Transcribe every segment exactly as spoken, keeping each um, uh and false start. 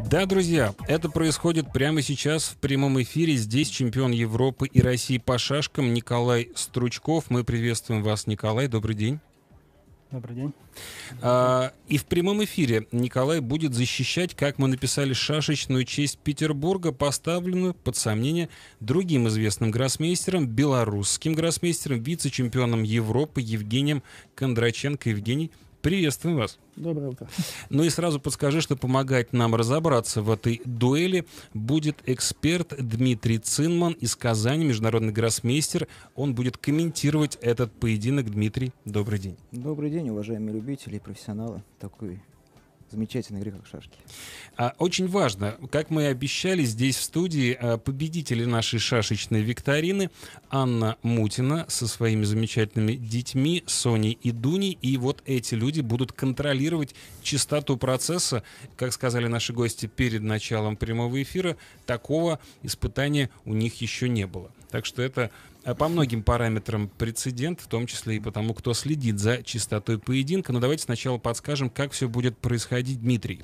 Да, друзья, это происходит прямо сейчас в прямом эфире. Здесь чемпион Европы и России по шашкам Николай Стручков. Мы приветствуем вас, Николай. Добрый день. Добрый день. А, и в прямом эфире Николай будет защищать, как мы написали, шашечную честь Петербурга, поставленную под сомнение другим известным гроссмейстером, белорусским гроссмейстером, вице-чемпионом Европы Евгением Кондраченко. Евгений, приветствуем вас. Доброе утро. Ну и сразу подскажи, что помогать нам разобраться в этой дуэли будет эксперт Дмитрий Цинман из Казани, международный гроссмейстер. Он будет комментировать этот поединок. Дмитрий, добрый день. Добрый день, уважаемые любители и профессионалы такой замечательной игры, как шашки. А, очень важно, как мы и обещали, здесь в студии а, победители нашей шашечной викторины Анна Мутина со своими замечательными детьми Соней и Дуней. И вот эти люди будут контролировать чистоту процесса. Как сказали наши гости перед началом прямого эфира, такого испытания у них еще не было. Так что это по многим параметрам прецедент, в том числе и потому, кто следит за чистотой поединка. Но давайте сначала подскажем, как все будет происходить, Дмитрий.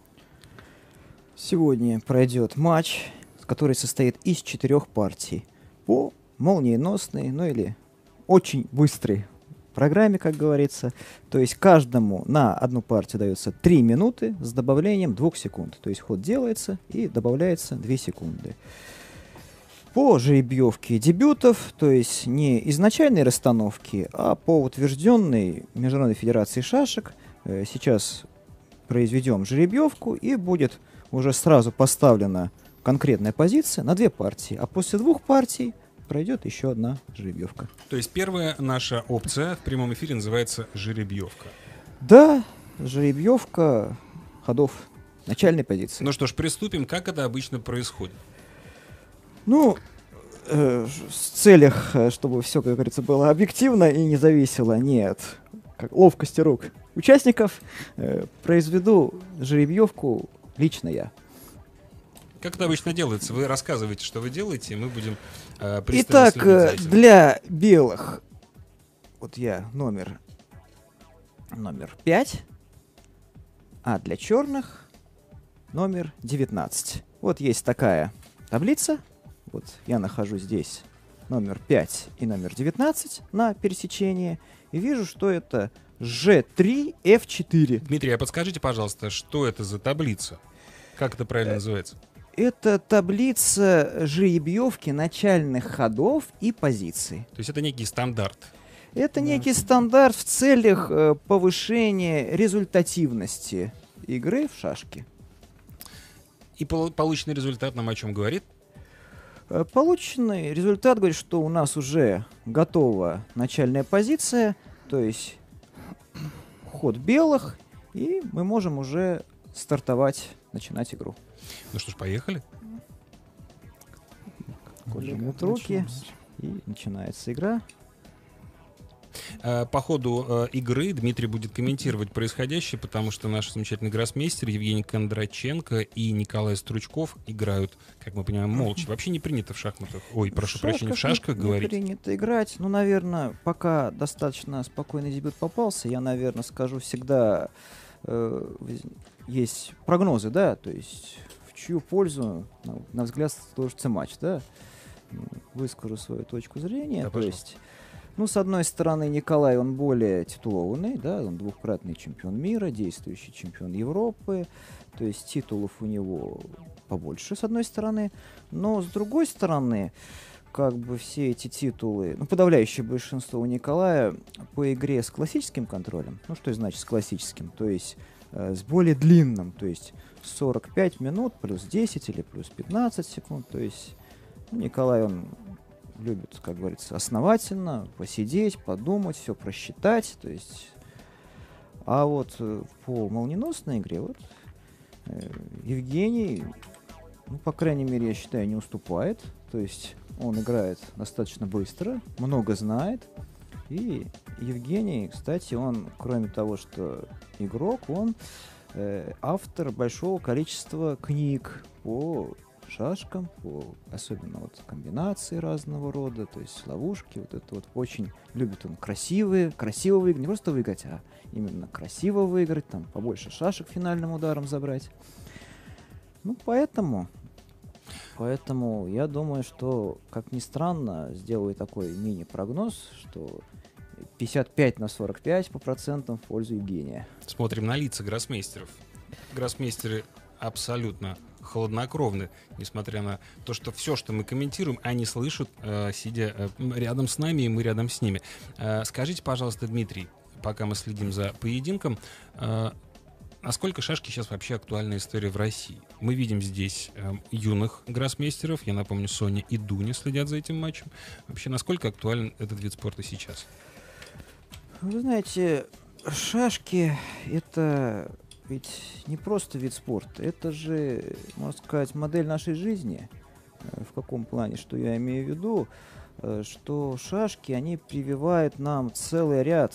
Сегодня пройдет матч, который состоит из четырех партий по молниеносной, ну или очень быстрой программе, как говорится. То есть каждому на одну партию дается три минуты с добавлением двух секунд. То есть ход делается и добавляется две секунды. По жеребьевке дебютов, то есть не изначальной расстановки, а по утвержденной Международной Федерации шашек, э, сейчас произведем жеребьевку, и будет уже сразу поставлена конкретная позиция на две партии, а после двух партий пройдет еще одна жеребьевка. То есть первая наша опция в прямом эфире называется жеребьевка. Да, жеребьевка ходов начальной позиции. Ну что ж, приступим. Как это обычно происходит? Ну, э, в целях, чтобы все, как говорится, было объективно и не зависело не от как, ловкости рук участников, э, произведу жеребьевку лично я. Как это обычно делается? Вы рассказываете, что вы делаете, и мы будем э, пристально Итак, следить за этим. для белых вот я номер, номер пять, а для черных номер девятнадцать. Вот есть такая таблица. Вот я нахожусь здесь номер пять и номер девятнадцать на пересечении. И вижу, что это жэ три эф четыре. Дмитрий, а подскажите, пожалуйста, что это за таблица? Как это правильно называется? Это таблица жеребьевки начальных ходов и позиций. То есть это некий стандарт. Это Да. некий стандарт в целях э, повышения результативности игры в шашки. И пол- полученный результат нам о чем говорит? Э, Полученный результат говорит, что у нас уже готова начальная позиция, то есть ход белых, и мы можем уже стартовать, начинать игру. Ну что ж, поехали. Жмут руки, и начинается игра. Э, По ходу э, игры Дмитрий будет комментировать происходящее, потому что наш замечательный гроссмейстер Евгений Кондраченко и Николай Стручков играют, как мы понимаем, молча. Вообще не принято в шахматах, ой, прошу В прощения, в шашках не, говорить. Не принято играть. Ну, наверное, пока достаточно спокойный дебют попался, я, наверное, скажу всегда, э, есть прогнозы, да, то есть в чью пользу, на, на взгляд, сложится матч, да. Выскажу свою точку зрения. Да, то есть, ну, с одной стороны, Николай, он более титулованный, да, он двукратный чемпион мира, действующий чемпион Европы, то есть титулов у него побольше, с одной стороны, но с другой стороны, как бы все эти титулы, ну, подавляющее большинство у Николая по игре с классическим контролем, ну, что значит с классическим, то есть э, с более длинным, то есть сорок пять минут плюс десять или плюс пятнадцать секунд, то есть ну, Николай, он любит, как говорится, основательно посидеть, подумать, все просчитать, то есть, а вот э, по молниеносной игре, вот, э, Евгений, ну, по крайней мере, я считаю, не уступает, то есть он играет достаточно быстро, много знает, и Евгений, кстати, он, кроме того, что игрок, он э, автор большого количества книг по шашкам, по, особенно вот комбинации разного рода, то есть ловушки, вот это вот очень любит он красивые, красиво выиграть, не просто выиграть, а именно красиво выиграть, там побольше шашек финальным ударом забрать. Ну, поэтому, поэтому я думаю, что, как ни странно, сделаю такой мини-прогноз, что пятьдесят пять на сорок пять по процентам в пользу Евгения. Смотрим на лица гроссмейстеров. Гроссмейстеры абсолютно хладнокровны, несмотря на то, что все, что мы комментируем, они слышат, э, сидя э, рядом с нами, и мы рядом с ними. Э, скажите, пожалуйста, Дмитрий, пока мы следим за поединком, э, насколько шашки сейчас вообще актуальная история в России? Мы видим здесь э, юных гроссмейстеров, я напомню, Соня и Дуня следят за этим матчем. Вообще, насколько актуален этот вид спорта сейчас? Вы знаете, шашки — это ведь не просто вид спорта, это же, можно сказать, модель нашей жизни. Э, В каком плане, что я имею в виду? Э, Что шашки, они прививают нам целый ряд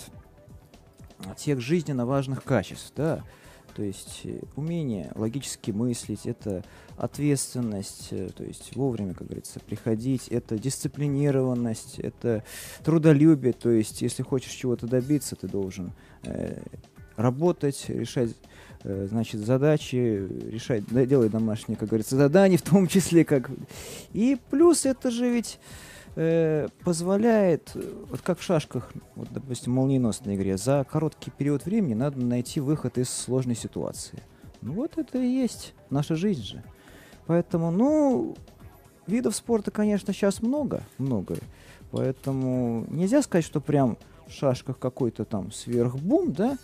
тех жизненно важных качеств, да. То есть э, умение логически мыслить, это ответственность, э, то есть вовремя, как говорится, приходить, это дисциплинированность, это трудолюбие, то есть если хочешь чего-то добиться, ты должен э, работать, решать, э, значит, задачи, решать, да, делать домашние, как говорится, задания, в том числе, как... И плюс это же ведь э, позволяет, э, вот как в шашках, вот, допустим, в молниеносной игре, за короткий период времени надо найти выход из сложной ситуации. Ну вот это и есть наша жизнь же. Поэтому, ну, видов спорта, конечно, сейчас много, много. Поэтому нельзя сказать, что прям в шашках какой-то там сверхбум, да?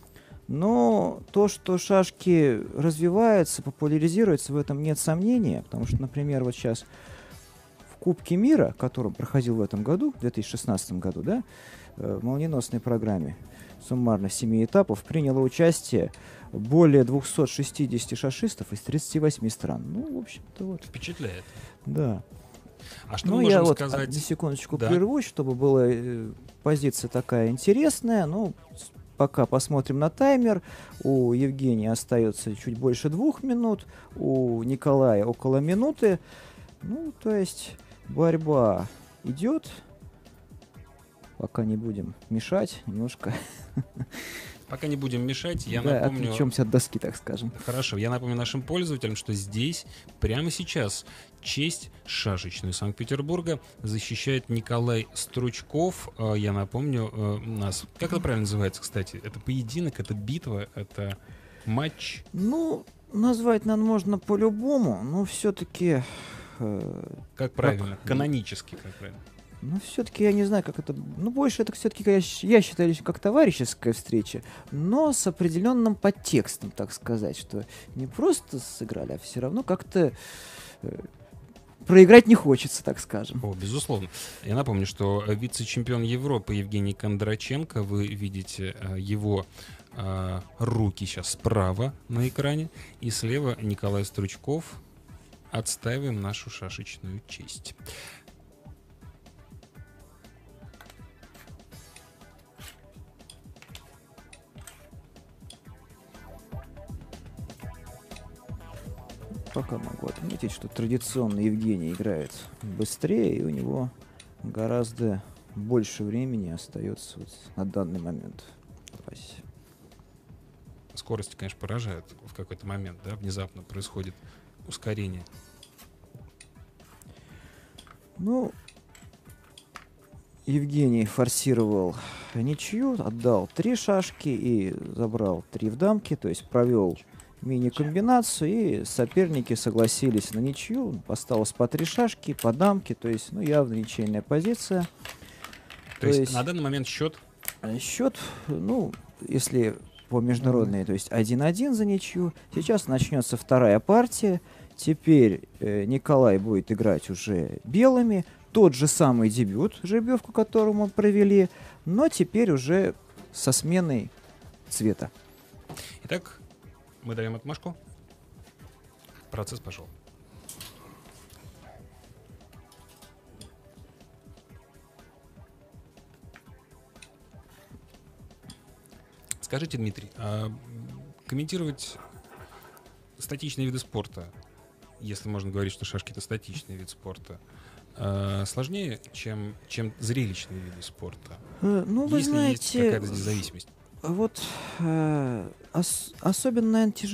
Но то, что шашки развиваются, популяризируются, в этом нет сомнения. Потому что, например, вот сейчас в Кубке мира, который проходил в этом году, в две тысячи шестнадцатом году, да, э, в молниеносной программе суммарно семи этапов приняло участие более двухсот шестидесяти шашистов из тридцати восьми стран. Ну, в общем-то, вот. Впечатляет. Да. А что Ну, мы я можем вот сказать? на секундочку Да. прервусь, чтобы была э, позиция такая интересная. Ну, с- пока посмотрим на таймер. У Евгения остается чуть больше двух минут, у Николая около минуты. Ну, то есть борьба идет. Пока не будем мешать немножко. Пока не будем мешать, я Да, напомню... отвлечемся от доски, так скажем. Хорошо, я напомню нашим пользователям, что здесь, прямо сейчас, честь шашечную Санкт-Петербурга защищает Николай Стручков. Э, Я напомню, э, нас... Как это правильно называется, кстати? Это поединок, это битва, это матч? Ну, назвать нам можно по-любому, но все-таки... Как правильно? Канонически, как правильно? Ну, все-таки я не знаю, как это... Ну, больше это все-таки, я, щ- я считаю, лишь как товарищеская встреча, но с определенным подтекстом, так сказать, что не просто сыграли, а все равно как-то э, проиграть не хочется, так скажем. О, безусловно. Я напомню, что э, вице-чемпион Европы Евгений Кондраченко, вы видите э, его э, руки сейчас справа на экране, и слева Николай Стручков. Отстаиваем нашу шашечную честь. Пока могу отметить, что традиционно Евгений играет быстрее, и у него гораздо больше времени остается вот на данный момент в запасе. Скорости, конечно, поражают в какой-то момент, да, внезапно происходит ускорение. Ну, Евгений форсировал ничью, отдал три шашки и забрал три в дамке, то есть провел мини-комбинацию, и соперники согласились на ничью. Осталось по три шашки, по дамке, то есть, ну, явно ничейная позиция. То, То есть, есть- на данный момент счет А Счет, ну, если по международной, то есть один-один за ничью. Сейчас начнется вторая партия. Теперь э, Николай будет играть уже белыми. Тот же самый дебют, жеребьевку, которую мы провели, но теперь уже со сменой цвета. Итак, мы даем отмашку. Процесс пошел. Скажите, Дмитрий, а комментировать статичные виды спорта, если можно говорить, что шашки — это статичный вид спорта, а, сложнее, чем, чем зрелищные виды спорта? Э, ну, вы Если есть знаете, какая-то здесь зависимость? вот э, ос- особенно, наверное, тяжело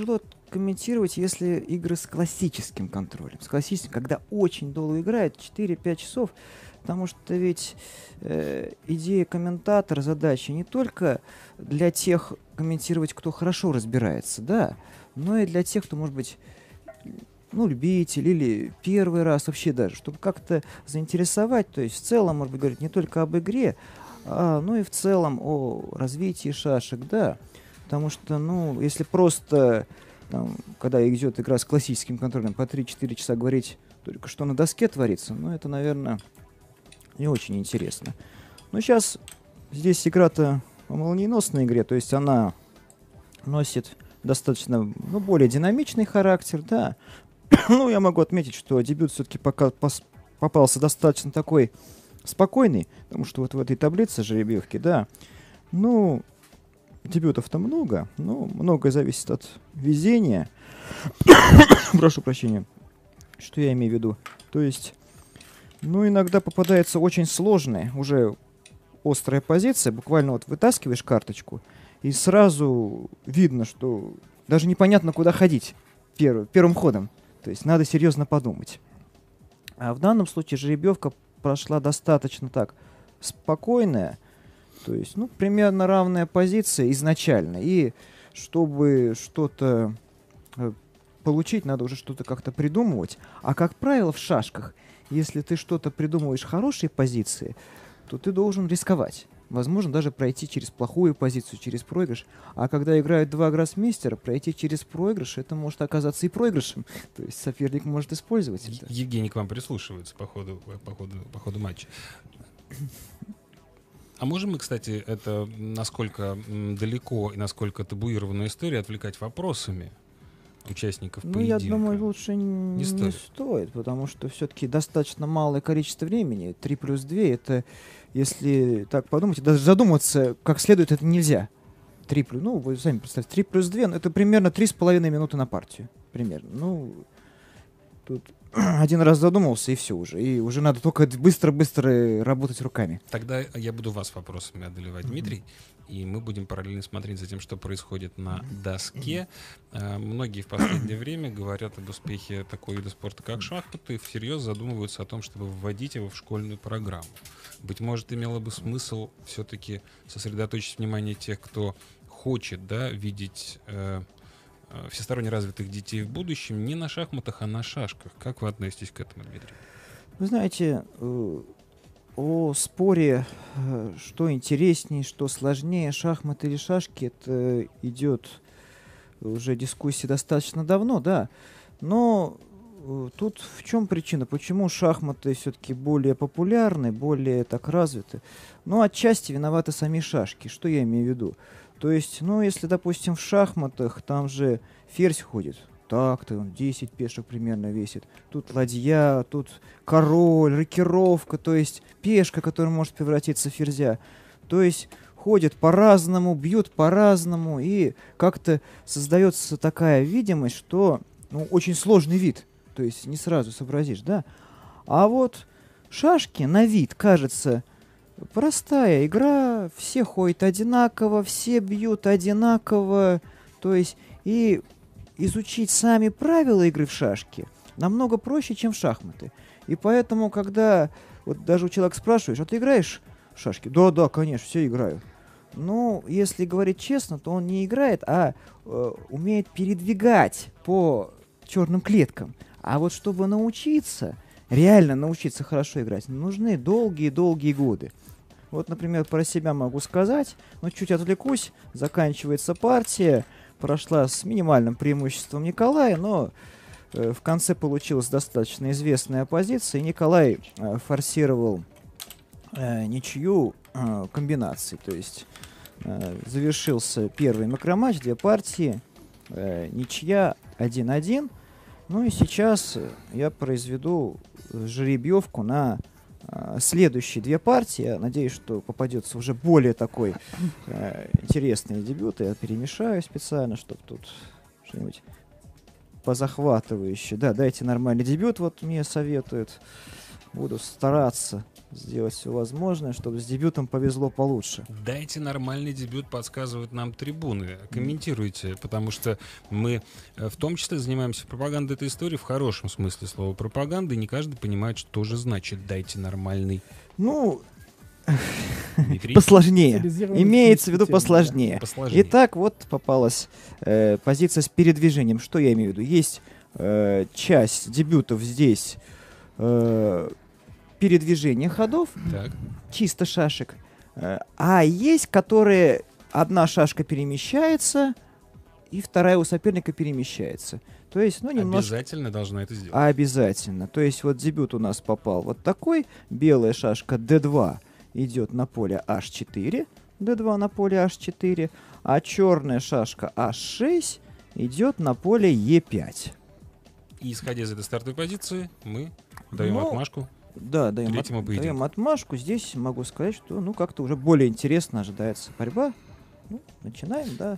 комментировать, если игры с классическим контролем. С классическим, когда очень долго играют, четыре-пять часов. Потому что ведь э, идея комментатора, задача не только для тех комментировать, кто хорошо разбирается, да, но и для тех, кто, может быть, ну, любитель или первый раз вообще даже, чтобы как-то заинтересовать, то есть в целом, может быть, говорить не только об игре, а, ну и в целом о развитии шашек, да, потому что, ну, если просто, там, когда идет игра с классическим контролем, по три-четыре часа говорить только что на доске творится, ну, это, наверное, не очень интересно. Но сейчас здесь игра-то о молниеносной игре, то есть она носит достаточно, ну, более динамичный характер, да. Ну, я могу отметить, что дебют все-таки пока пос- попался достаточно такой спокойный, потому что вот в этой таблице жеребьевки, да, ну, дебютов-то много, но многое зависит от везения. Прошу прощения, что я имею в виду. То есть, ну, иногда попадается очень сложная, уже острая позиция, буквально вот вытаскиваешь карточку, и сразу видно, что даже непонятно, куда ходить перв- первым ходом. То есть надо серьезно подумать. А в данном случае жеребьевка прошла достаточно так спокойная, то есть, ну, примерно равная позиция изначально. И чтобы что-то э, получить, надо уже что-то как-то придумывать. А как правило в шашках, если ты что-то придумываешь хорошей позиции, то ты должен рисковать. Возможно, даже пройти через плохую позицию, через проигрыш. А когда играют два гроссмейстера, пройти через проигрыш, это может оказаться и проигрышем. То есть соперник может использовать Е- это. Евгений к вам прислушивается по ходу, по ходу, по ходу матча. А можем мы, кстати, это насколько м, далеко и насколько табуированную историю отвлекать вопросами участников Ну, поединка? я думаю, лучше н- Не не, стоит. стоит, потому что все-таки достаточно малое количество времени. три плюс два это, если так подумать, даже задуматься как следует, это нельзя. три плюс, ну, вы сами представьте, три плюс два, ну, это примерно три с половиной минуты на партию. Примерно. Ну, тут один раз задумался, и все уже. И уже надо только быстро-быстро работать руками. Тогда я буду вас вопросами одолевать, Дмитрий, и мы будем параллельно смотреть за тем, что происходит на доске. А, Многие в последнее время говорят об успехе такого вида спорта, как шахматы, и всерьез задумываются о том, чтобы вводить его в школьную программу. Быть может, имело бы смысл все-таки сосредоточить внимание тех, кто хочет, да, видеть э, э, всесторонне развитых детей в будущем не на шахматах, а на шашках. Как вы относитесь к этому, Дмитрий? Вы знаете, э, о споре, э, что интереснее, что сложнее, шахматы или шашки, это идет уже дискуссия достаточно давно, да. Но э, тут в чем причина? Почему шахматы все-таки более популярны, более так развиты? Ну, отчасти виноваты сами шашки. Что я имею в виду? То есть, ну, если, допустим, в шахматах там же ферзь ходит, так-то он десять пешек примерно весит. Тут ладья, тут король, рокировка, то есть пешка, которая может превратиться в ферзя. То есть ходят по-разному, бьют по-разному, и как-то создается такая видимость, что, ну, очень сложный вид. То есть не сразу сообразишь, да? А вот шашки на вид, кажется, простая игра, все ходят одинаково, все бьют одинаково, то есть и изучить сами правила игры в шашки намного проще, чем в шахматы. И поэтому, когда вот даже у человека спрашиваешь, а ты играешь в шашки? Да, да, конечно, все играю. Ну, если говорить честно, то он не играет, а э, умеет передвигать по черным клеткам. А вот чтобы научиться, реально научиться хорошо играть, нужны долгие-долгие годы. Вот, например, про себя могу сказать, но чуть отвлекусь, заканчивается партия, прошла с минимальным преимуществом Николая, но э, в конце получилась достаточно известная позиция, и Николай э, форсировал э, ничью э, комбинаций, то есть э, завершился первый макроматч, две партии, э, ничья один-один, ну и сейчас я произведу жеребьевку на следующие две партии. Я надеюсь, что попадется уже более такой э, интересный дебют. Я перемешаю специально, чтобы тут что-нибудь позахватывающее. Да, дайте нормальный дебют, вот мне советуют. Буду стараться сделать все возможное, чтобы с дебютом повезло получше. Дайте нормальный дебют, подсказывают нам трибуны. Комментируйте, потому что мы в том числе занимаемся пропагандой этой истории в хорошем смысле слова пропаганды, и не каждый понимает, что же значит «дайте нормальный». Ну, Дмитрий? посложнее. Специализированный Имеется в виду термин, да. посложнее. Посложнее. Итак, вот попалась э, позиция с передвижением. Что я имею в виду? Есть э, часть дебютов здесь э, передвижение ходов, Так. чисто шашек. Э, а есть, которые одна шашка перемещается, и вторая у соперника перемещается. То есть, ну, немножко... Обязательно должна это сделать. Обязательно. То есть вот дебют у нас попал вот такой. Белая шашка дэ два идет на поле аш четыре. дэ два на поле аш четыре. А черная шашка аш шесть идет на поле е пять. И исходя из этой стартовой позиции, мы даем Ну, отмашку. Да, даем, Третьему от- поединку. даем отмашку. Здесь могу сказать, что ну как-то уже более интересно ожидается борьба. Ну, начинаем, да.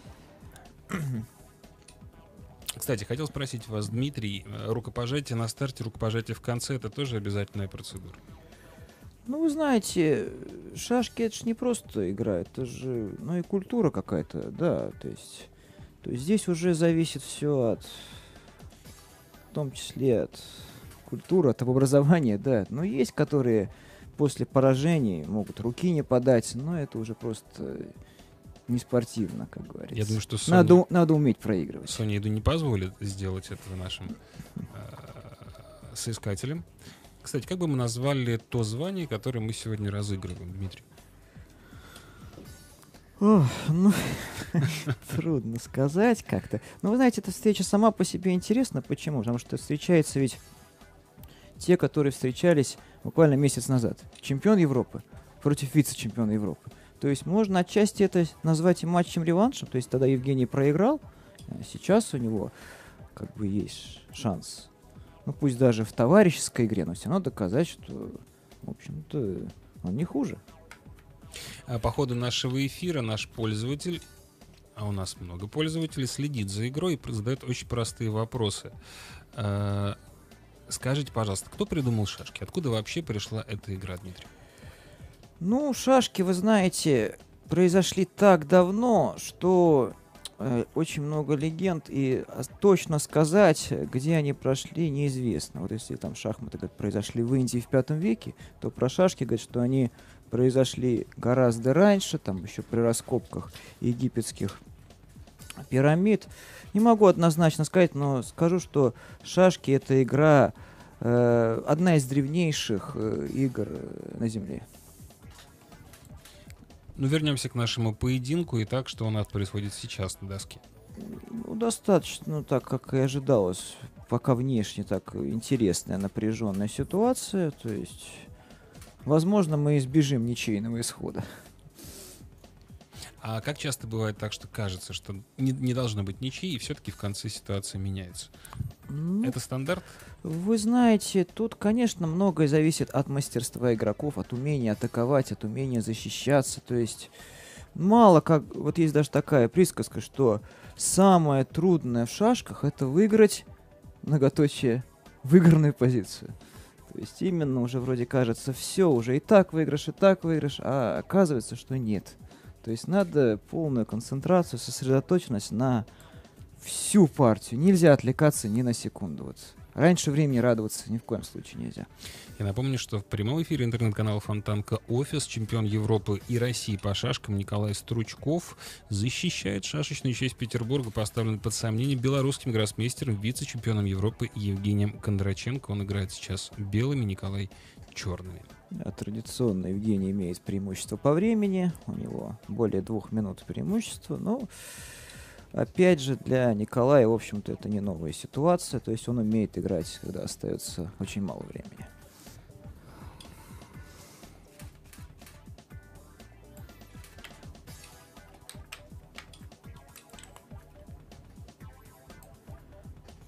Кстати, хотел спросить вас, Дмитрий, э, рукопожатие на старте, рукопожатие в конце — это тоже обязательная процедура? Ну, вы знаете, шашки это же не просто игра, это же, ну и культура какая-то, да, то есть, то есть здесь уже зависит все от, в том числе от культуры, от образования, да, но есть, которые после поражений могут руки не подать, но это уже просто не спортивно, как говорится. Я думаю, что Соня, надо, у- надо уметь проигрывать. Соня Иду не позволит сделать этого нашим э, соискателям. Кстати, как бы мы назвали то звание, которое мы сегодня разыгрываем, Дмитрий? Ох, ну, трудно сказать как-то. Но вы знаете, эта встреча сама по себе интересна. Почему? Потому что встречаются ведь те, которые встречались буквально месяц назад. Чемпион Европы против вице-чемпиона Европы. То есть можно отчасти это назвать и матчем-реваншем. То есть тогда Евгений проиграл, а сейчас у него как бы есть шанс. Ну пусть даже в товарищеской игре, но все равно доказать, что, в общем-то, он не хуже. А по ходу нашего эфира наш пользователь, а у нас много пользователей, следит за игрой и задает очень простые вопросы. А, скажите, пожалуйста, кто придумал шашки? Откуда вообще пришла эта игра, Дмитрий? Ну, шашки, вы знаете, произошли так давно, что э, очень много легенд, и а, точно сказать, где они прошли, неизвестно. Вот если там шахматы говорят, произошли в Индии в пятом веке, то про шашки говорят, что они произошли гораздо раньше, там еще при раскопках египетских пирамид. Не могу однозначно сказать, но скажу, что шашки — это игра, э, одна из древнейших э, игр э, на Земле. Ну, вернемся к нашему поединку и так, что у нас происходит сейчас на доске. Ну, достаточно, ну, так, как и ожидалось, пока внешне так интересная, напряженная ситуация. То есть, возможно, мы избежим ничейного исхода. А как часто бывает так, что кажется, что не, не должно быть ничьи, и все-таки в конце ситуация меняется? Ну, Это стандарт? вы знаете, тут, конечно, многое зависит от мастерства игроков, от умения атаковать, от умения защищаться. То есть, мало как... Вот есть даже такая присказка, что самое трудное в шашках — это выиграть, многоточие, выигранную позицию. То есть, именно уже вроде кажется, все, уже и так выигрыш, и так выигрыш, а оказывается, что нет. То есть, надо полную концентрацию, сосредоточенность на всю партию. Нельзя отвлекаться ни на секунду. Вот. Раньше времени радоваться ни в коем случае нельзя. Я напомню, что в прямом эфире интернет-канала Фонтанка Офис чемпион Европы и России по шашкам Николай Стручков защищает шашечную честь Петербурга, поставленную под сомнение белорусским гроссмейстером, вице-чемпионом Европы Евгением Кондраченко. Он играет сейчас белыми, Николай черными. Да, традиционно Евгений имеет преимущество по времени. У него более двух минут преимущества. Но, опять же, для Николая, в общем-то, это не новая ситуация. То есть он умеет играть, когда остается очень мало времени.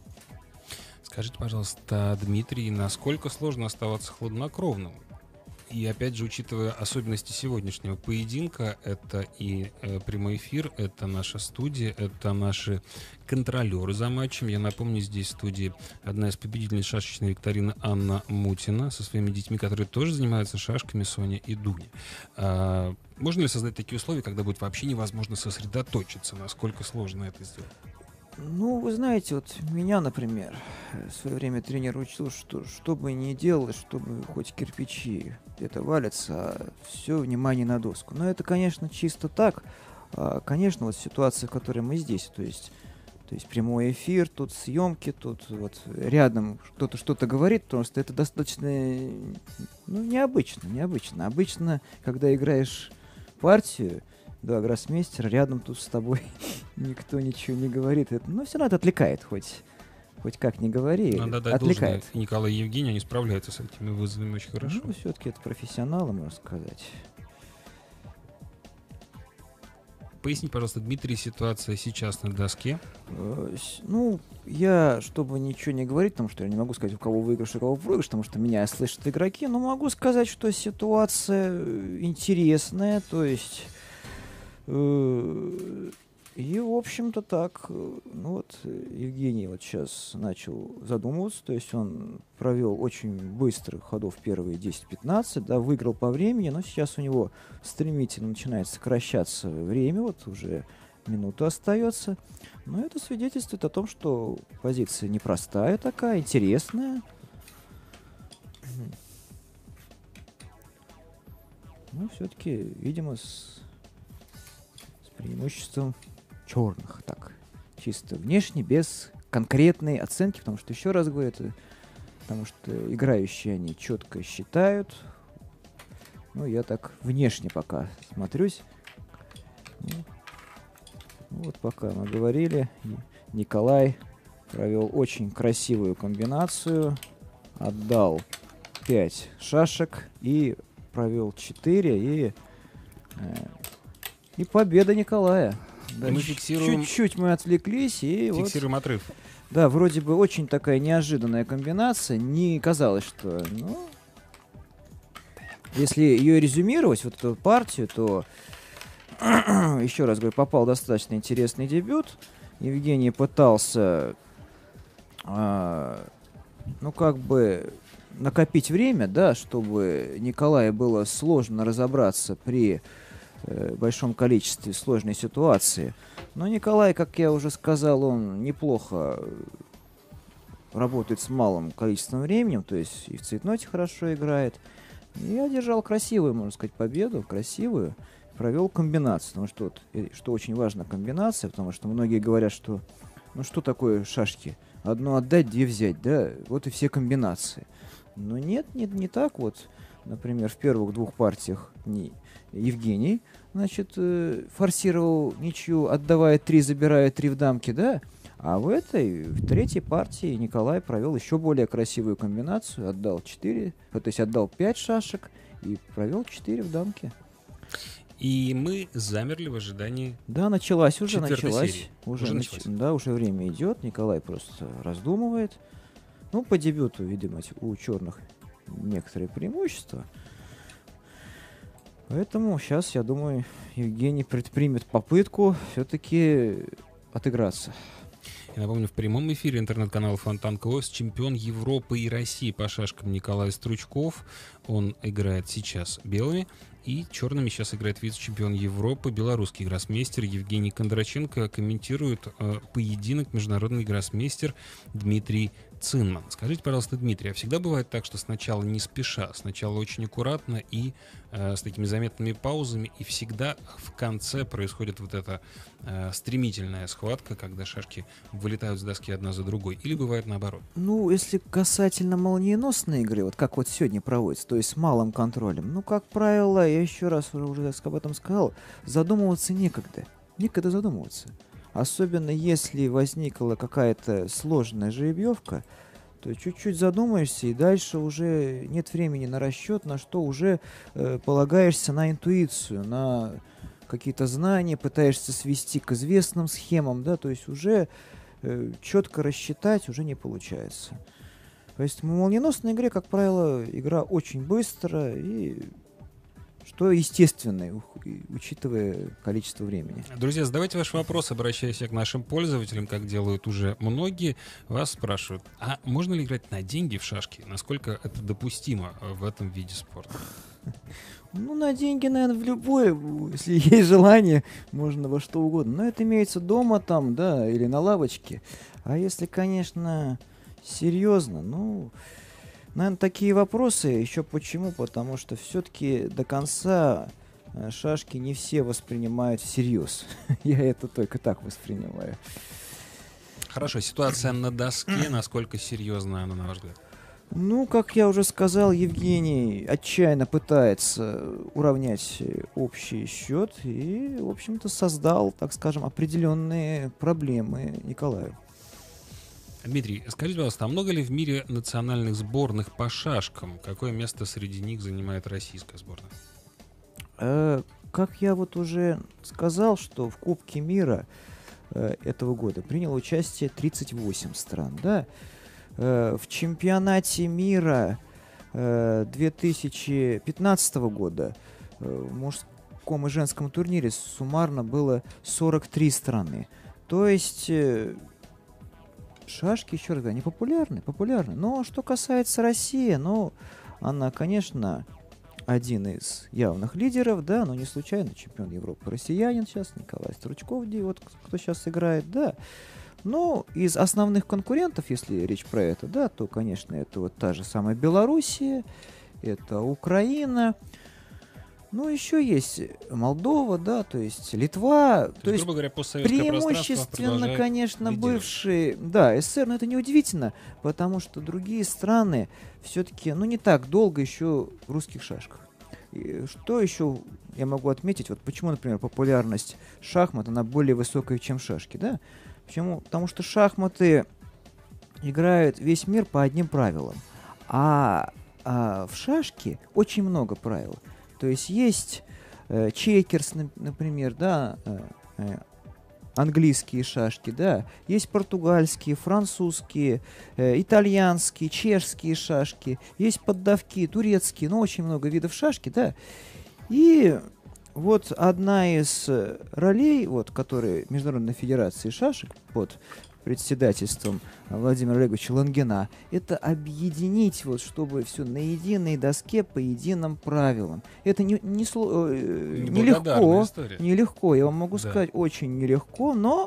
Скажите, пожалуйста, Дмитрий, насколько сложно оставаться хладнокровным И опять же, учитывая особенности сегодняшнего поединка, это и э, прямой эфир, это наша студия, это наши контролеры за матчем. Я напомню, здесь в студии одна из победительниц шашечной викторины Анна Мутина со своими детьми, которые тоже занимаются шашками, Соня и Дуня. А, можно ли создать такие условия, когда будет вообще невозможно сосредоточиться? Насколько сложно это сделать? Ну, вы знаете, вот меня, например, в свое время тренер учил, что что бы ни делалось, чтобы хоть кирпичи где-то валятся, а все внимание на доску. Но это, конечно, чисто так. А, конечно, вот ситуация, в которой мы здесь, то есть, то есть прямой эфир, тут съемки, тут вот рядом кто-то что-то говорит, просто это достаточно, ну, необычно, необычно. Обычно, когда играешь партию, да, гроссмейстер, рядом тут с тобой никто ничего не говорит. Это, ну, все равно это отвлекает, хоть, хоть как ни говори, Надо дать отвлекает. должное. Николай и Евгений, они справляются с этими вызовами очень хорошо. Ну, все-таки это профессионалы, можно сказать. Поясните, пожалуйста, Дмитрий, ситуация сейчас на доске. Э, с- Ну, я, чтобы ничего не говорить, потому что я не могу сказать, у кого выигрыш, у кого проигрыш, потому что меня слышат игроки, но могу сказать, что ситуация э, интересная, то есть... э, И, в общем-то, так. э, Ну вот, э, Евгений вот сейчас начал задумываться, то есть он провел очень быстрых ходов первые десять-пятнадцать, да, выиграл по времени, но сейчас у него стремительно начинает сокращаться время, вот уже минута остается. Но это свидетельствует о том, что позиция непростая такая, интересная. Мгм. Ну, все-таки, видимо, с, с преимуществом черных, так, чисто внешне, без конкретной оценки, потому что, еще раз говорю, это потому что играющие они четко считают. Ну, я так внешне пока смотрюсь. Ну, ну вот пока мы говорили, и Николай провел очень красивую комбинацию, отдал пять шашек и провел четыре, и, э, и победа Николая. Да, И мы чуть- фиксируем- Чуть-чуть мы отвлеклись, и вот, Фиксируем отрыв. да, вроде бы очень такая неожиданная комбинация. Не казалось, что, ну, если ее резюмировать, вот эту партию, то, еще раз говорю, попал достаточно интересный дебют. Евгений пытался, а, ну, как бы накопить время, да, чтобы Николаю было сложно разобраться при э, большом количестве сложной ситуации. Но Николай, как я уже сказал, он неплохо работает с малым количеством времени, то есть и в цейтноте хорошо играет. И одержал красивую, можно сказать, победу, красивую. Провел комбинацию, потому что, вот, э, что очень важно, комбинация, потому что многие говорят, что, ну что такое шашки? Одно отдать, две взять, да? Вот и все комбинации. Но нет, нет, не так вот. Например, в первых двух партиях не, Евгений, значит, э, форсировал ничью, отдавая три, забирая три в дамке, да? А в этой, в третьей партии Николай провел еще более красивую комбинацию, отдал четыре, то есть отдал пять шашек и провел четыре в дамке. И мы замерли в ожидании. Да, началась уже, Четвертой началась. серии. Уже, Уже нач- началась. Да, уже время идет. Николай просто раздумывает. Ну, по дебюту, видимо, у черных некоторые преимущества. Поэтому сейчас, я думаю, Евгений предпримет попытку все-таки отыграться. Я напомню, в прямом эфире интернет-канала Фонтан КС чемпион Европы и России по шашкам Николай Стручков. Он играет сейчас белыми. И черными сейчас играет вице-чемпион Европы, белорусский гроссмейстер Евгений Кондраченко. Комментирует э, поединок международный гроссмейстер Дмитрий Цинман. Скажите, пожалуйста, Дмитрий, а всегда бывает так, что сначала не спеша, сначала очень аккуратно и э, с такими заметными паузами, и всегда в конце происходит вот эта э, стремительная схватка, когда шашки вылетают с доски одна за другой? Или бывает наоборот? Ну, если касательно молниеносной игры, вот как вот сегодня проводится, то есть с малым контролем, ну, как правило, я еще раз уже, уже об этом сказал, задумываться некогда. Некогда задумываться. Особенно если возникла какая-то сложная жеребьевка, то чуть-чуть задумаешься, и дальше уже нет времени на расчет, на что уже э, полагаешься на интуицию, на какие-то знания, пытаешься свести к известным схемам, да, то есть уже э, четко рассчитать уже не получается. То есть в молниеносной игре, как правило, игра очень быстрая, и что естественно, учитывая количество времени. Друзья, задавайте ваши вопросы, обращаясь к нашим пользователям, как делают уже многие. Вас спрашивают, а можно ли играть на деньги в шашки? Насколько это допустимо в этом виде спорта? Ну, на деньги, наверное, в любое, если есть желание, можно во что угодно. Но это имеется дома там, да, или на лавочке. А если, конечно, серьезно, ну, наверное, такие вопросы. Еще почему? Потому что все-таки до конца шашки не все воспринимают всерьез. Я это только так воспринимаю. Хорошо, ситуация на доске, насколько серьезна она, на ваш взгляд? Ну, как я уже сказал, Евгений отчаянно пытается уравнять общий счет и, в общем-то, создал, так скажем, определенные проблемы Николаю. Дмитрий, скажите, пожалуйста, а много ли в мире национальных сборных по шашкам? Какое место среди них занимает российская сборная? Э, как я вот уже сказал, что в Кубке мира э, этого года приняло участие тридцать восемь стран, да? Э, в чемпионате мира э, две тысячи пятнадцатого года э, в мужском и женском турнире суммарно было сорок три страны. То есть... Э, Шашки, еще раз говорю, они популярны, популярны. Но что касается России, ну, она, конечно, один из явных лидеров, да, но не случайно чемпион Европы россиянин сейчас, Николай Стручков, вот кто сейчас играет, да. Но из основных конкурентов, если речь про это, да, то, конечно, это вот та же самая Белоруссия, это Украина. Ну, еще есть Молдова, да, то есть Литва. То, то есть, грубо говоря, постсоветское преимущественно, конечно, бывшие, да, СССР, но это неудивительно, потому что другие страны все-таки, ну, не так долго еще в русских шашках. И что еще я могу отметить, вот почему, например, популярность шахмат, она более высокая, чем шашки, да? Почему? Потому что шахматы играет весь мир по одним правилам, а, а в шашке очень много правил. То есть есть э, чекерс, например, да, э, э, английские шашки, да, есть португальские, французские, э, итальянские, чешские шашки, есть поддавки, турецкие, ну, очень много видов шашки, да. И вот одна из ролей, вот, которые Международной Федерации шашек под председательством Владимира Олеговича Лангина, это объединить, вот, чтобы все на единой доске по единым правилам. Это не, не, сло, э, нелегко, нелегко, я вам могу да. сказать, очень нелегко, но,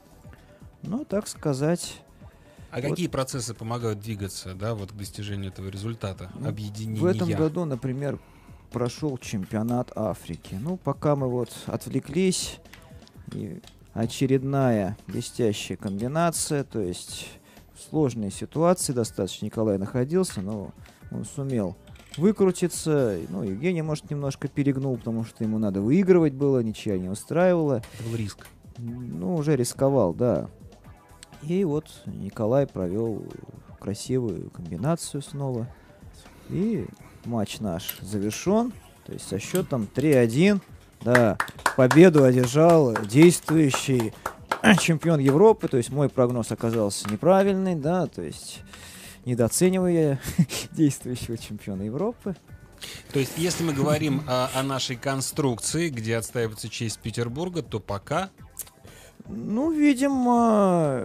но так сказать... А вот. Какие процессы помогают двигаться, да, вот к достижению этого результата, ну, объединения? В этом году, например, прошел чемпионат Африки. Ну, пока мы вот отвлеклись... И очередная блестящая комбинация, то есть в сложной ситуации достаточно Николай находился, но он сумел выкрутиться. Ну, Евгений, может, немножко перегнул, потому что ему надо выигрывать было, ничья не устраивала. Это был риск. Ну, уже рисковал, да. И вот Николай провел красивую комбинацию снова. И матч наш завершен, то есть со счетом три один. Да, победу одержал действующий чемпион Европы, то есть мой прогноз оказался неправильный, да, то есть недооцениваю я действующего чемпиона Европы. То есть, если мы говорим о, о нашей конструкции, где отстаивается честь Петербурга, то пока... Ну, видимо,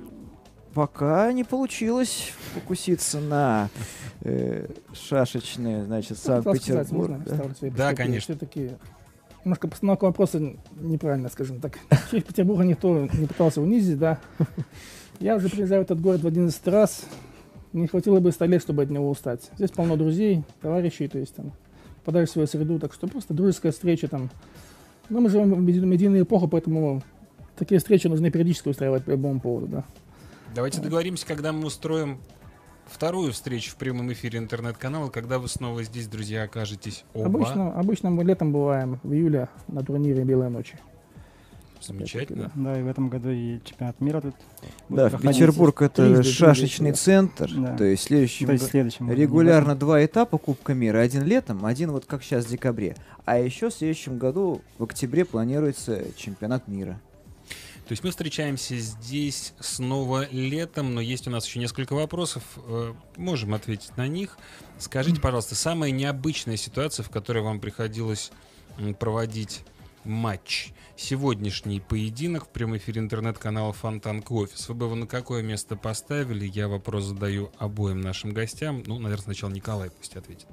пока не получилось фокуситься на э, шашечные, значит, Санкт-Петербург. Да, да, конечно. Немножко постановка вопроса неправильно, скажем так. Честь Петербурга никто не пытался унизить, да. Я уже приезжаю в этот город в одиннадцать раз. Не хватило бы ста лет, чтобы от него устать. Здесь полно друзей, товарищей, то есть там попадаешь в свою среду, так что просто дружеская встреча там. Но мы живем в медийную эпоху, поэтому такие встречи нужно периодически устраивать по любому поводу, да. Давайте договоримся, когда мы устроим вторую встречу в прямом эфире интернет-канала, когда вы снова здесь, друзья, окажетесь оба. Обычно, обычно мы летом бываем, в июле, на турнире «Белые ночи». Замечательно. Да, и в этом году и чемпионат мира тут. Да, Петербург — это трижды, шашечный трижды, центр. Да. То есть в следующем, то есть следующем регулярно году. Два этапа Кубка мира. Один летом, один вот как сейчас в декабре. А еще в следующем году, в октябре, планируется чемпионат мира. То есть мы встречаемся здесь снова летом, но есть у нас еще несколько вопросов. Э, Можем ответить на них. Скажите, пожалуйста, самая необычная ситуация, в которой вам приходилось м, проводить матч. Сегодняшний поединок в прямом эфире интернет-канала Фонтанка Офис. Вы бы его на какое место поставили? Я вопрос задаю обоим нашим гостям. Ну, наверное, сначала Николай пусть ответит.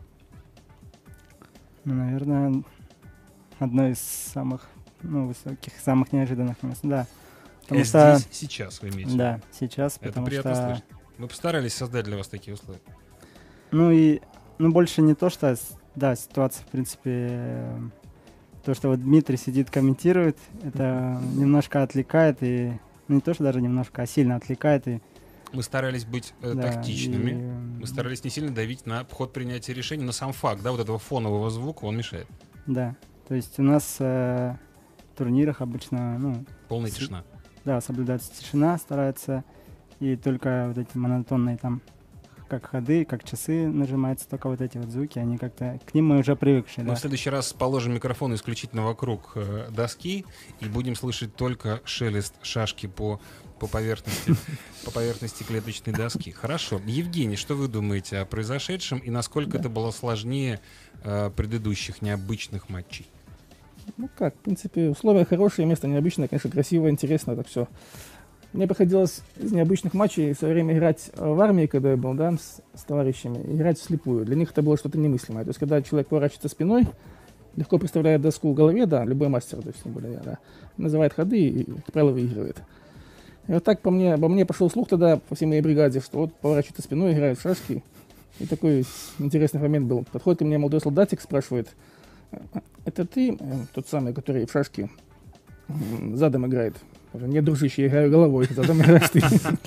Ну, наверное, одно из самых, ну, высоких, самых неожиданных мест, да. Потому Э, что, Здесь, сейчас вы имеете в виду? да, сейчас, Это потому приятно что, слышать. Мы постарались создать для вас такие условия. ну и, ну больше не то, что, с- да, ситуация, в принципе, э, то, что вот Дмитрий сидит, комментирует, это немножко отвлекает и, ну не то, что даже немножко, а сильно отвлекает и, Мы старались быть э, да, тактичными. и, Мы старались не сильно давить на ход принятия решений, но сам факт, да, вот этого фонового звука, он мешает. да, то есть у нас э, в турнирах обычно, ну, Полная С- тишина. да, соблюдается тишина, старается, и только вот эти монотонные там, как ходы, как часы нажимаются, только вот эти вот звуки, они как-то, к ним мы уже привыкшие, Мы да. в следующий раз положим микрофон исключительно вокруг э, доски и будем слышать только шелест шашки по, по, поверхности, по поверхности клеточной доски. Хорошо. Евгений, что вы думаете о произошедшем и насколько Да. это было сложнее э, предыдущих необычных матчей? Ну как, в принципе, условия хорошие, место необычное, конечно, красиво, интересно, так все. Мне приходилось из необычных матчей в свое время играть э, в армии, когда я был, да, с, с товарищами, играть вслепую. Для них это было что-то немыслимое. То есть, когда человек поворачивается спиной, легко представляет доску в голове, да, любой мастер, то есть, тем более я, да, называет ходы и, как правило, выигрывает. И вот так по мне, обо мне пошел слух тогда по всей моей бригаде, что вот поворачивается спиной, играет в шашки. И такой интересный момент был. Подходит ко мне молодой солдатик, спрашивает: «А это ты э, тот самый, который в шашки м, задом играет?» Я говорю: нет, дружище, я играю головой, задом играешь ты.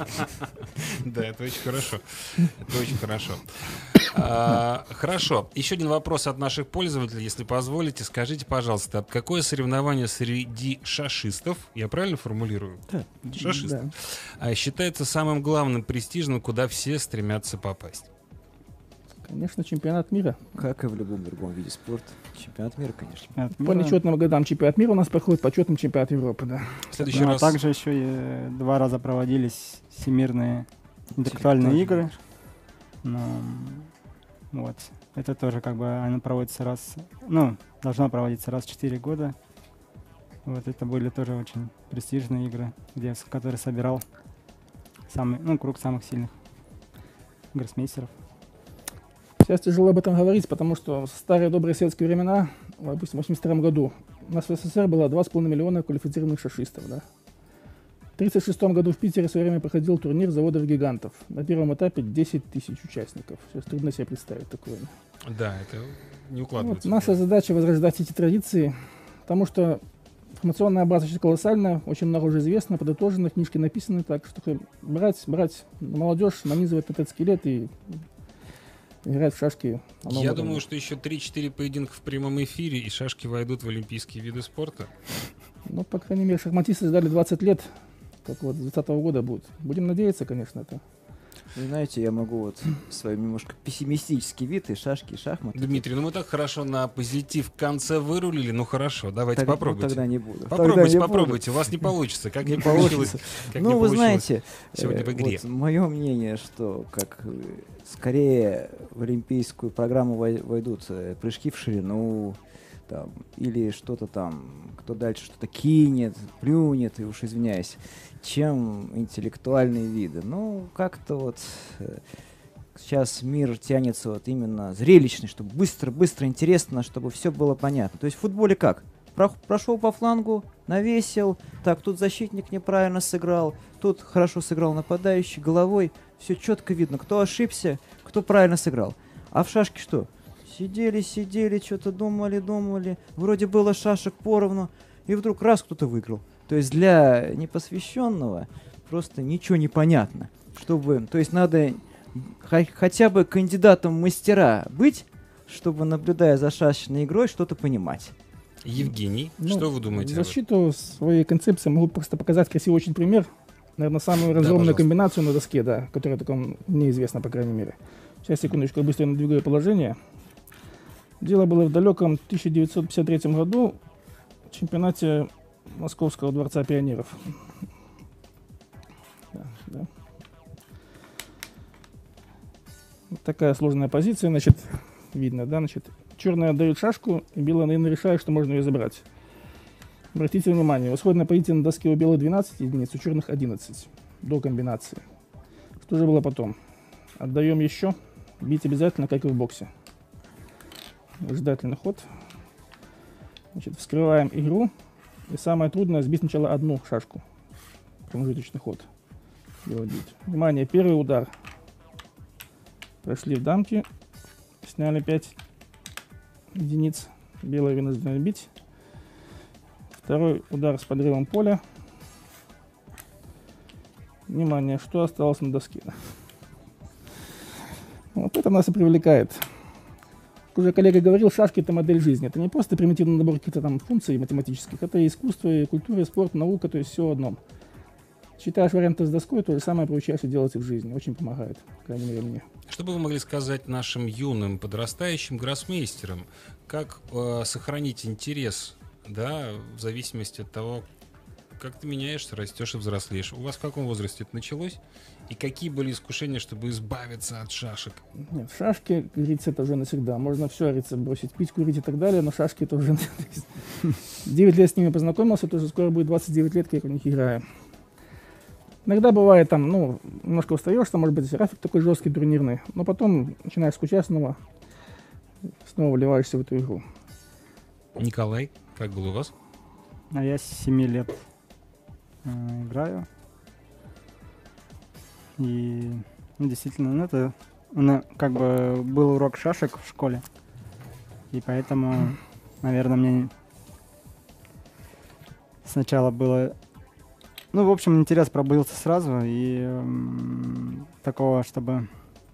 Да, это очень хорошо. Это очень хорошо. А, хорошо. Еще один вопрос от наших пользователей, если позволите. Скажите, пожалуйста, какое соревнование среди шашистов, я правильно формулирую? Да. Шашистов. Да. А, считается самым главным, престижным, куда все стремятся попасть? Конечно, чемпионат мира. Как и в любом другом виде спорта. Чемпионат мира, конечно. От По мира. нечетным годам чемпионат мира у нас проходит, по четным чемпионат Европы, да. В следующий Ну, а раз... также еще и э, два раза проводились всемирные интеллектуальные игры. Ну, вот. Это тоже как бы оно проводится раз, ну, должно проводиться раз в четыре года. Вот это были тоже очень престижные игры, где, с- которые собирал самый, ну, круг самых сильных гроссмейстеров. Сейчас тяжело об этом говорить, потому что в старые добрые советские времена, допустим, в восемьдесят втором году у нас в СССР было два с половиной миллиона квалифицированных шашистов, да. В тридцать шестом году в Питере в свое время проходил турнир заводов гигантов. На первом этапе десять тысяч участников. Сейчас трудно себе представить такое. Да, это не Вот укладывается. наша задача возрождать эти традиции, потому что информационная база сейчас колоссальная, очень много уже известно, подытожено, книжки написаны, так что только брать, брать молодежь, нанизывать этот скелет и играть в шашки. на новом Я уровне. думаю, что еще три-четыре поединка в прямом эфире, и шашки войдут в олимпийские виды спорта. Ну, по крайней мере, шахматисты ждали двадцать лет, как вот с двадцатого года будет. Будем надеяться, конечно, это. Вы знаете, я могу вот свой немножко пессимистический вид и шашки, и шахматы. Дмитрий, ну мы так хорошо на позитив в конце вырулили, ну хорошо, давайте Так- ну, попробуйте. тогда не буду. Тогда Попробуйте, не буду. попробуйте, у вас не получится, как Не не получилось. получится. как Ну, не вы получилось знаете, сегодня в э, игре. вот мое мнение, что как э, скорее в олимпийскую программу вой- войдут э, прыжки в ширину, там, или что-то там, кто дальше что-то кинет, плюнет, и уж извиняюсь, чем интеллектуальные виды. Ну, как-то вот э, сейчас мир тянется вот именно зрелищный, чтобы быстро, быстро, интересно, чтобы все было понятно. То есть в футболе как? Про- прошел по флангу, навесил, так, тут защитник неправильно сыграл, тут хорошо сыграл нападающий, головой, все четко видно, кто ошибся, кто правильно сыграл. А в шашке что? Сидели, сидели, что-то думали, думали, вроде было шашек поровну, и вдруг раз кто-то выиграл. То есть для непосвященного просто ничего не понятно. Чтобы, то есть надо х- хотя бы кандидатом в мастера быть, чтобы, наблюдая за шашечной игрой, что-то понимать. Евгений, Ну, что вы думаете В об этом? защиту своей концепции могу просто показать красивый очень пример. Наверное, самую Да, разумную пожалуйста. комбинацию на доске, да, которая только мне известна, по крайней мере. Сейчас, секундочку, я быстро надвигаю положение. Дело было в далеком тысяча девятьсот пятьдесят третьем году в чемпионате Московского дворца пионеров. Да, да. Вот такая сложная позиция, значит, видно, да, значит, черные отдают шашку, и белые, наверное, решают, что можно ее забрать. Обратите внимание, исходная позиция на доске у белых двенадцать единиц, у черных одиннадцать до комбинации. Что же было потом? Отдаем еще, бить обязательно, как и в боксе. Ожидательный ход. Значит, вскрываем игру. И самое трудное — сбить сначала одну шашку. Промежуточный ход. Внимание, первый удар. Прошли в дамки. Сняли пять единиц. Белые вынуждены бить. Второй удар с подрывом поля. Внимание, что осталось на доске. Вот это нас и привлекает. Как уже коллега говорил, шашки — это модель жизни. Это не просто примитивный набор каких-то там функций математических. Это и искусство, и культура, и спорт, наука, то есть все в одном. Читаешь варианты с доской, то же самое приучаешься делать и в жизни. Очень помогает, по крайней мере, мне. Что бы вы могли сказать нашим юным подрастающим гроссмейстерам? Как э, сохранить интерес, да, в зависимости от того, как ты меняешься, растешь и взрослеешь? У вас в каком возрасте это началось? И какие были искушения, чтобы избавиться от шашек? Нет, шашки, как говорится, это уже навсегда. Можно все, говорится, бросить пить, курить и так далее, но шашки это уже... девять лет с ними познакомился, то уже скоро будет двадцать девять лет, как я в них играю. Иногда бывает там, ну, немножко устаешь, там, может быть, график такой жесткий, турнирный, но потом начинаешь скучать снова, снова вливаешься в эту игру. Николай, как было у вас? А я с семи лет э, играю. И ну, действительно, ну, это ну, как бы был урок шашек в школе. И поэтому, наверное, мне сначала было... Ну, в общем, интерес пробудился сразу. И м, такого, чтобы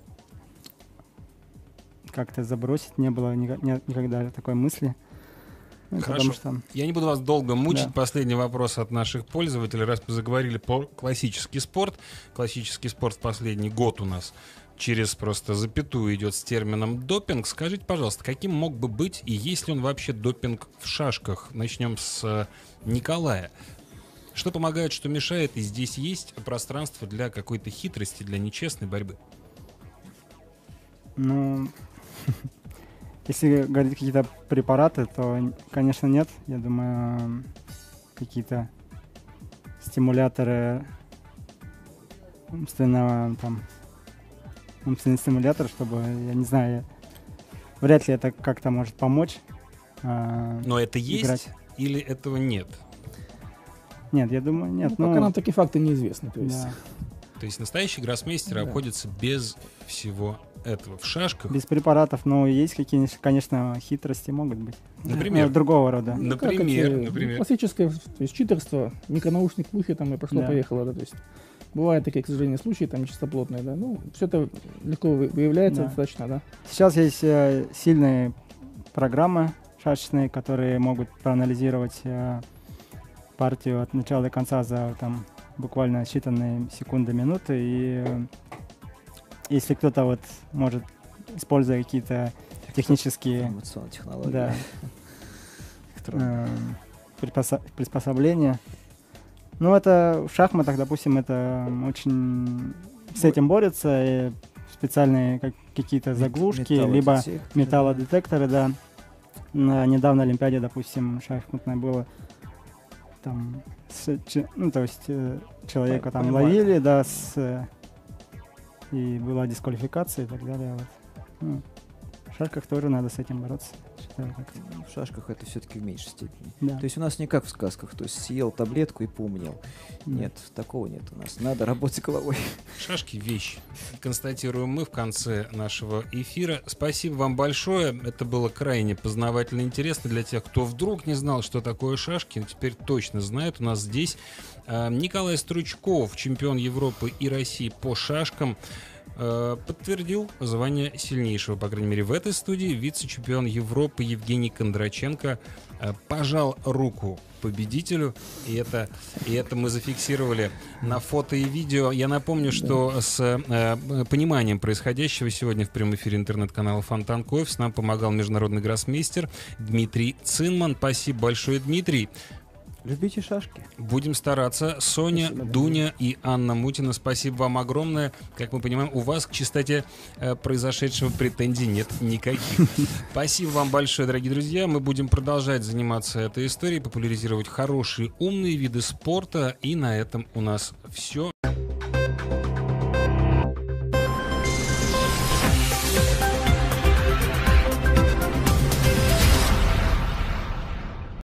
как-то забросить, не было ни- ни- никогда такой мысли. Ну, Хорошо. Что... Я не буду вас долго мучить. Да. Последний вопрос от наших пользователей. Раз мы заговорили про классический спорт. Классический спорт в последний год у нас через просто запятую идет с термином допинг. Скажите, пожалуйста, каким мог бы быть и есть ли он вообще допинг в шашках? Начнем с э, Николая. Что помогает, что мешает? И здесь есть пространство для какой-то хитрости, для нечестной борьбы? Ну... Если говорить какие-то препараты, то, конечно, нет. Я думаю, какие-то стимуляторы, умственного, там, умственный стимулятор, чтобы, я не знаю, вряд ли это как-то может помочь. А, Но это есть играть. Или этого нет? Нет, я думаю, нет. Ну, ну, пока нам такие факты неизвестны. То есть. да. То есть настоящий гроссмейстер Да. обходится без всего этого. В шашках, Без препаратов, но есть какие-нибудь, конечно, хитрости могут быть. например, Ну, другого рода. Ну, как например, это, например. Классическое, то есть читерство, микронаушник в ухе, там и пошло-поехало, да, то есть бывают такие, к сожалению, случаи, там чистоплотные, да, ну, все это легко вы- выявляется Да. достаточно, да. Сейчас есть э, сильные программы шашечные, которые могут проанализировать э, партию от начала до конца за там буквально считанные секунды, минуты. И э, если кто-то вот может, используя какие-то технические Информационные технологии. да, Электронные. э, припоса- приспособления, ну это в шахматах, допустим, это очень с этим борются. И специальные как- какие-то заглушки, либо Металлодетекторы. металлодетекторы, да. На недавней Олимпиаде, допустим, шахматной было там, с че- ну, то есть э, человека По- там понимаю. ловили, да, с, э, и была дисквалификация и так далее. Вот. Ну, в шашках тоже надо с этим бороться, считаю как-то. Ну, в шашках это все-таки в меньшей степени. Да. То есть у нас не как в сказках, то есть съел таблетку и поумнел. Да. Нет, такого нет у нас. Надо работать головой. Шашки — вещь. Констатируем мы в конце нашего эфира. Спасибо вам большое. Это было крайне познавательно и интересно для тех, кто вдруг не знал, что такое шашки, но теперь точно знает. У нас здесь э, Николай Стручков, чемпион Европы и России по шашкам, э, подтвердил звание сильнейшего, по крайней мере, в этой студии. Вице-чемпион Европы Евгений Кондраченко э, пожал руку победителю, и это, и это мы зафиксировали на фото и видео. Я напомню, что с э, пониманием происходящего сегодня в прямом эфире интернет-канала Фонтан Кофе нам помогал международный гроссмейстер Дмитрий Цинман. Спасибо большое, Дмитрий. Любите шашки. Будем стараться. Соня, Спасибо, Дуня и Анна Мутина, спасибо вам огромное. Как мы понимаем, у вас к чистоте э, произошедшего претензий нет никаких. Спасибо вам большое, дорогие друзья. Мы будем продолжать заниматься этой историей, популяризировать хорошие, умные виды спорта. И на этом у нас все.